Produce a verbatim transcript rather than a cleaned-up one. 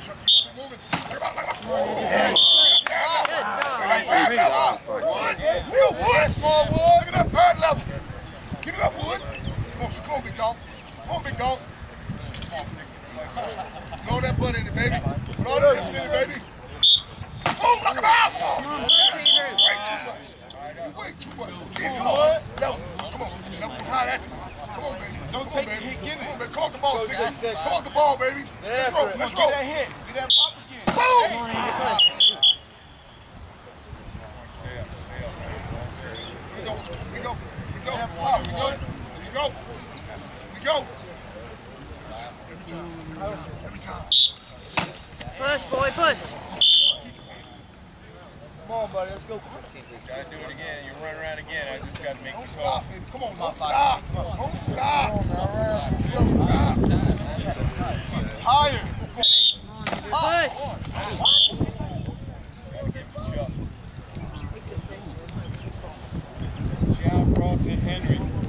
Keep moving. Look about, look about. Good job. Wood. Real Wood. Small Wood. Look at that pad level. Get it up, Wood. Come on, come on, big dog. Come on, big dog. Blow that butt in it, baby. Put all the hips in it, baby. Boom, knock him out. Way too much. Way too much. Just get it on. Level. Come on. Level. Tie that to me. Come on, baby. Don't take the hit. Give it. Come on, the ball, sixty. Come on, the ball, baby. Let's roll. Let's roll. Get that hit. Get that pop again. Boom. We go. We go. We go. We go. We go. We go. Every time. Every time. Every time. Push, boy, push. Come on, buddy, let's go. Gotta do it again. You run around again. I just gotta make Don't the call. stop, baby. Come on, don't stop. Don't stop. Don't stop. He's tired. Push. John Cross and Henry.